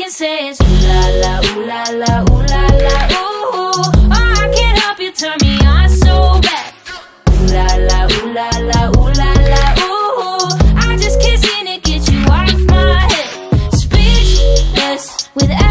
and says, ooh la la, ooh la la, ooh la la, ooh. Oh, I can't help you, turn me on so bad. Ooh la la, ooh la la, ooh la la, ooh. I just can't seem to get you off my head. Speechless with